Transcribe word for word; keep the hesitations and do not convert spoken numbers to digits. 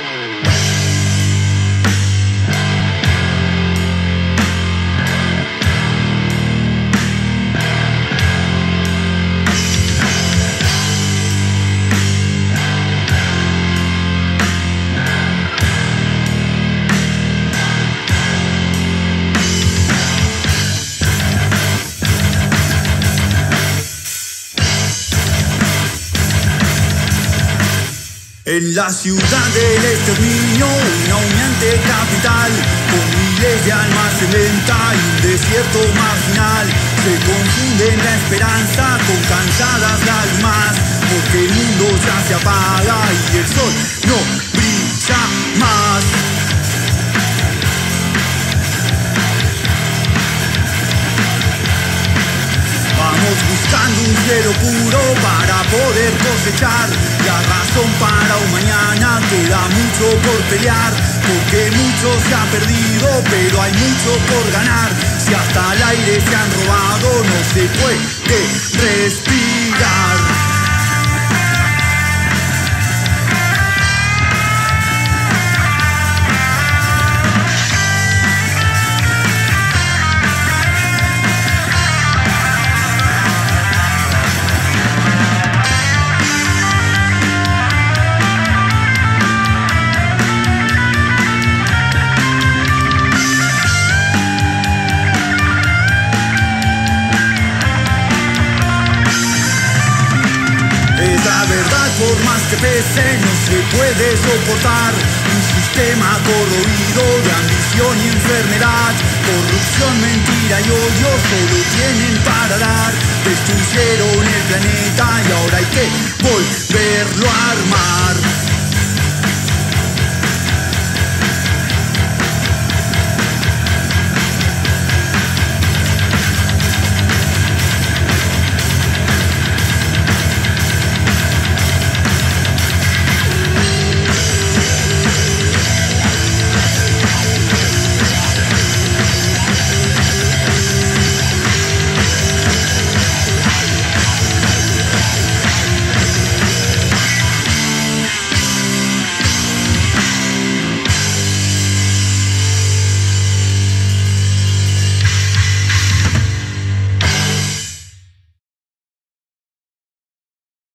En la ciudad del exterminio, una humeante capital, con miles de almas en venta y un desierto marginal. Se confunden la esperanza con cansadas lágrimas, porque el mundo ya se apaga y el sol no brilla más. Vamos buscando un cielo puro para poder cosechar. La razón para un mañana queda mucho por pelear, porque mucho se ha perdido, pero hay mucho por ganar. Si hasta el aire se han robado, no se puede respirar. Por más que pese, no se puede soportar un sistema corroído de ambición y enfermedad. Corrupción, mentira y odio solo tienen para dar. Destruyeron el planeta y ahora hay que volverlo a